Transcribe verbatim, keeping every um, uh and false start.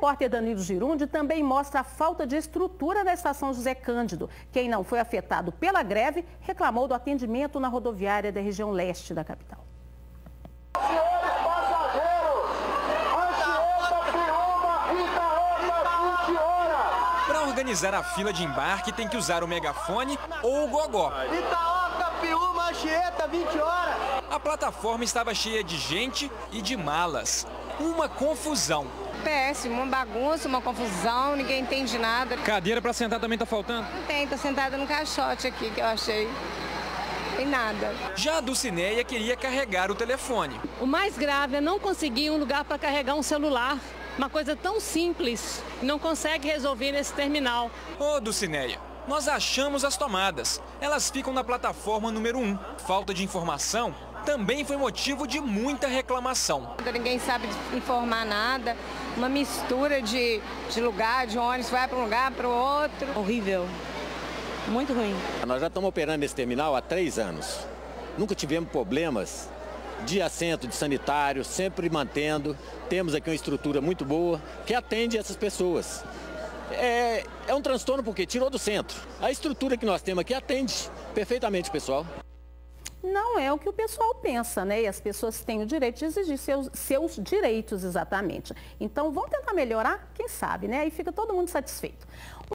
repórter Danilo Girundi também mostra a falta de estrutura da estação José Cândido. Quem não foi afetado pela greve reclamou do atendimento na rodoviária da região leste da capital. Para organizar a fila de embarque tem que usar o megafone ou o gogó. Itaoca, Piúma, Anchieta, vinte horas. A plataforma estava cheia de gente e de malas. Uma confusão. Péssimo, uma bagunça, uma confusão, ninguém entende nada. Cadeira para sentar também tá faltando? Não tem, tô sentada no caixote aqui que eu achei. Não tem nada. Já a Dulcineia queria carregar o telefone. O mais grave é não conseguir um lugar para carregar um celular. Uma coisa tão simples, não consegue resolver nesse terminal. Ô, Dulcineia, nós achamos as tomadas. Elas ficam na plataforma número um. Falta de informação também foi motivo de muita reclamação. Ninguém sabe informar nada, uma mistura de, de lugar, de ônibus, vai para um lugar, para o outro. Horrível, muito ruim. Nós já estamos operando esse terminal há três anos. Nunca tivemos problemas de assento, de sanitário, sempre mantendo. Temos aqui uma estrutura muito boa que atende essas pessoas. É, é um transtorno porque tirou do centro. A estrutura que nós temos aqui atende perfeitamente o pessoal. Não é o que o pessoal pensa, né? E as pessoas têm o direito de exigir seus, seus direitos exatamente. Então, vamos tentar melhorar? Quem sabe, né? Aí fica todo mundo satisfeito.